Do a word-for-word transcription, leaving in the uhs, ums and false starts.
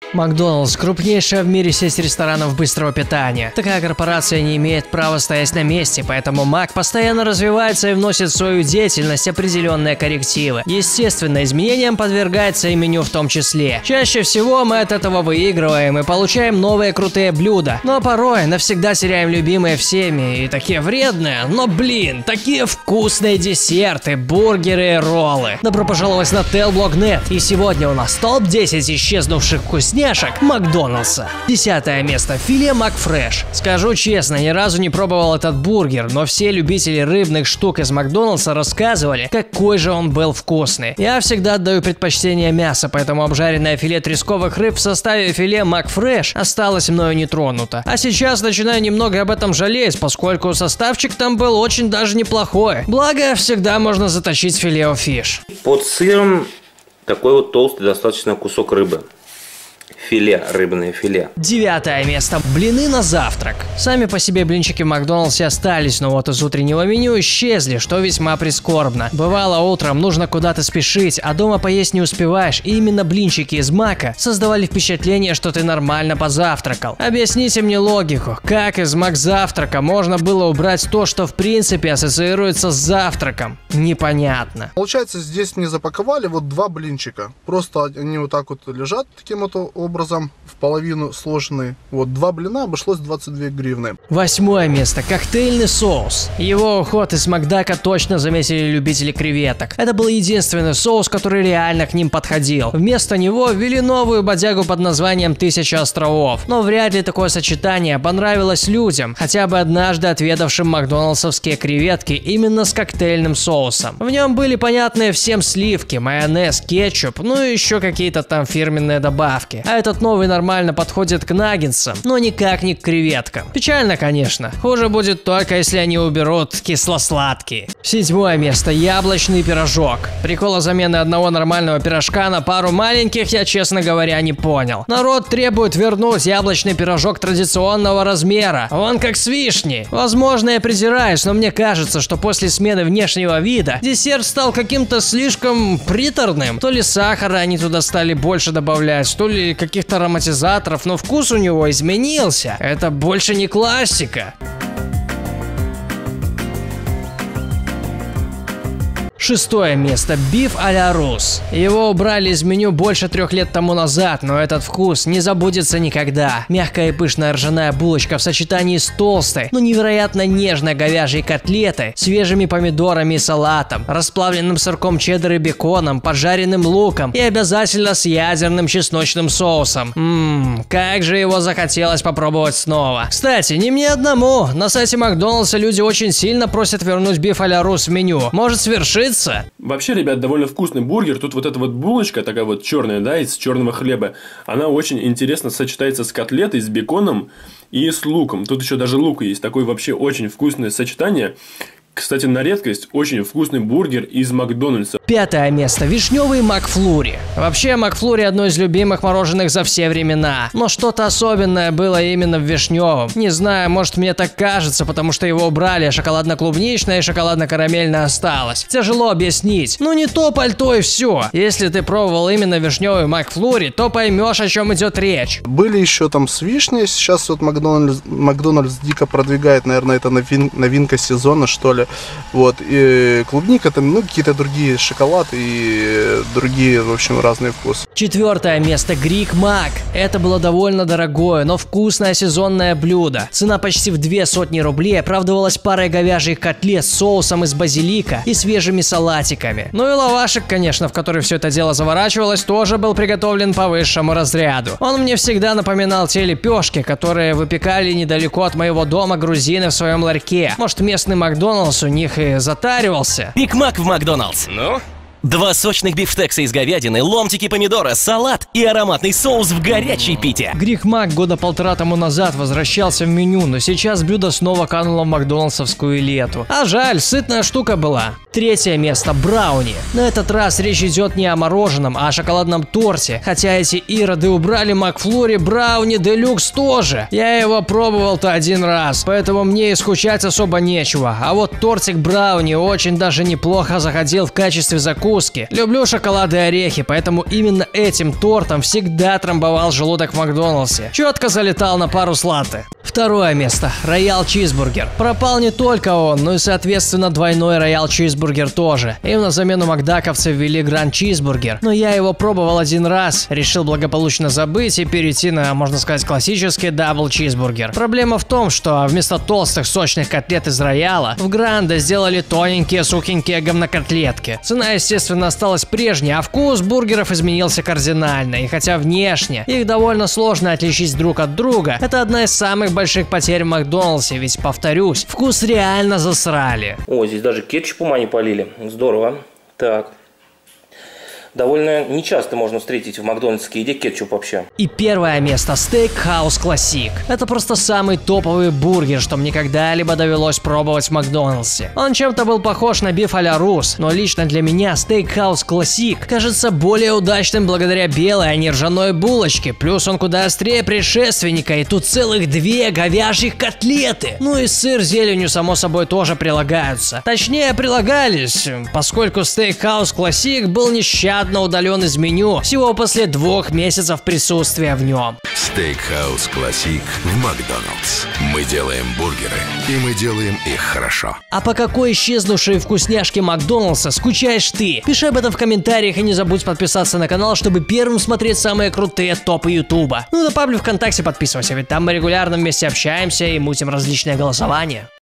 Макдоналдс – крупнейшая в мире сеть ресторанов быстрого питания. Такая корпорация не имеет права стоять на месте, поэтому Мак постоянно развивается и вносит в свою деятельность определенные коррективы. Естественно, изменениям подвергается и меню в том числе. Чаще всего мы от этого выигрываем и получаем новые крутые блюда, но порой навсегда теряем любимые всеми и такие вредные, но блин, такие вкусные десерты, бургеры и роллы. Добро пожаловать на Телблог точка нет, и сегодня у нас топ десять исчезнувших вкусняшек Макдоналдса. Десятое место. Филе Макфреш. Скажу честно, ни разу не пробовал этот бургер, но все любители рыбных штук из Макдоналдса рассказывали, какой же он был вкусный. Я всегда отдаю предпочтение мясу, поэтому обжаренное филе тресковых рыб в составе филе Макфреш осталось мною нетронуто. А сейчас начинаю немного об этом жалеть, поскольку составчик там был очень даже неплохой. Благо, всегда можно заточить филе-о-фиш. Под сыром такой вот толстый достаточно кусок рыбы. Филе, рыбное филе. Девятое место. Блины на завтрак. Сами по себе блинчики в Макдоналдсе остались, но вот из утреннего меню исчезли, что весьма прискорбно. Бывало, утром нужно куда-то спешить, а дома поесть не успеваешь, и именно блинчики из Мака создавали впечатление, что ты нормально позавтракал. Объясните мне логику, как из Макзавтрака можно было убрать то, что в принципе ассоциируется с завтраком? Непонятно. Получается, здесь мне запаковали вот два блинчика. Просто они вот так вот лежат таким вот образом. образом в половину сложенные. Вот два блина обошлось двадцать две гривны. Восьмое место. Коктейльный соус. Его уход из Макдака точно заметили любители креветок. Это был единственный соус, который реально к ним подходил. Вместо него ввели новую бодягу под названием «Тысяча островов». Но вряд ли такое сочетание понравилось людям, хотя бы однажды отведавшим макдоналдсовские креветки именно с коктейльным соусом. В нем были понятные всем сливки, майонез, кетчуп, ну и еще какие-то там фирменные добавки. А этот новый нормально подходит к наггетсам, но никак не к креветкам. Печально, конечно. Хуже будет только, если они уберут кисло-сладкие. Седьмое место. Яблочный пирожок. Прикола замены одного нормального пирожка на пару маленьких я, честно говоря, не понял. Народ требует вернуть яблочный пирожок традиционного размера. Он как с вишней. Возможно, я придираюсь, но мне кажется, что после смены внешнего вида десерт стал каким-то слишком приторным. То ли сахара они туда стали больше добавлять, то ли каких-то ароматизаторов, но вкус у него изменился. Это больше не классика. Шестое место. Биф а-ля Рус. Его убрали из меню больше трех лет тому назад, но этот вкус не забудется никогда. Мягкая и пышная ржаная булочка в сочетании с толстой, но невероятно нежной говяжьей котлетой, свежими помидорами и салатом, расплавленным сырком чеддер и беконом, поджаренным луком и обязательно с ядерным чесночным соусом. Ммм, как же его захотелось попробовать снова. Кстати, не мне одному. На сайте Макдоналдса люди очень сильно просят вернуть биф а-ля Рус в меню. Может свершиться? Вообще, ребят, довольно вкусный бургер. Тут вот эта вот булочка, такая вот черная, да, из черного хлеба, она очень интересно сочетается с котлетой, с беконом и с луком. Тут еще даже лук есть. Такое вообще очень вкусное сочетание. Кстати, на редкость, очень вкусный бургер из Макдональдса. Пятое место. Вишневый Макфлури. Вообще, Макфлури одно из любимых мороженых за все времена. Но что-то особенное было именно в вишневом. Не знаю, может мне так кажется, потому что его убрали, а шоколадно-клубничное и шоколадно-карамельное осталось. Тяжело объяснить. Ну не то пальто и все. Если ты пробовал именно вишневый Макфлури, то поймешь, о чем идет речь. Были еще там с вишней. Сейчас вот Макдональдс, Макдональдс дико продвигает, наверное, это новин, новинка сезона, что ли. Вот, и клубника, там, ну, какие-то другие, шоколад и другие, в общем, разные вкусы. Четвертое место. Грик Мак. Это было довольно дорогое, но вкусное сезонное блюдо. Цена почти в две сотни рублей оправдывалась парой говяжьих котлет с соусом из базилика и свежими салатиками. Ну и лавашек, конечно, в который все это дело заворачивалось, тоже был приготовлен по высшему разряду. Он мне всегда напоминал те лепешки, которые выпекали недалеко от моего дома грузины в своем ларьке. Может, местный Макдоналдс у них и затаривался. Биг Мак в Макдоналдс. Ну? Два сочных бифштекса из говядины, ломтики помидора, салат и ароматный соус в горячей пите. Грик Мак года полтора тому назад возвращался в меню, но сейчас блюдо снова кануло в макдональдсовскую лету. А жаль, сытная штука была. Третье место – брауни. На этот раз речь идет не о мороженом, а о шоколадном торте. Хотя эти ироды убрали Макфлури, брауни делюкс тоже. Я его пробовал-то один раз, поэтому мне и скучать особо нечего. А вот тортик брауни очень даже неплохо заходил в качестве закуски. Люблю шоколад и орехи, поэтому именно этим тортом всегда трамбовал желудок в Макдональдсе. Четко залетал на пару с латте. Второе место – Роял Чизбургер. Пропал не только он, но и соответственно двойной Роял Чизбургер тоже. Им на замену макдаковцы ввели Гранд Чизбургер, но я его пробовал один раз, решил благополучно забыть и перейти на, можно сказать, классический Дабл Чизбургер. Проблема в том, что вместо толстых сочных котлет из Рояла в Гранде сделали тоненькие сухенькие говнокотлетки. Цена, естественно, осталась прежней, а вкус бургеров изменился кардинально. И хотя внешне их довольно сложно отличить друг от друга, это одна из самых больших потерь в Макдональдсе, ведь, повторюсь, вкус реально засрали. О, здесь даже кетчупом они полили. Здорово. Так. Довольно нечасто можно встретить в макдональдской еде кетчуп вообще. И первое место – Steakhouse Classic. Это просто самый топовый бургер, что мне когда-либо довелось пробовать в Макдональдсе. Он чем-то был похож на биф а-ля Рус, но лично для меня Steakhouse Classic кажется более удачным благодаря белой, а не ржаной булочке. Плюс он куда острее предшественника, и тут целых две говяжьих котлеты. Ну и сыр с зеленью, само собой, тоже прилагаются. Точнее, прилагались, поскольку Steakhouse Classic был нещадно удален из меню всего после двух месяцев присутствия в нем. Steakhouse Classic в Макдональдс. Мы делаем бургеры, и мы делаем их хорошо. А по какой исчезнувшей вкусняшке Макдональдса скучаешь ты? Пиши об этом в комментариях и не забудь подписаться на канал, чтобы первым смотреть самые крутые топы Ютуба. Ну и на паблик ВКонтакте подписывайся, ведь там мы регулярно вместе общаемся и мутим различные голосования.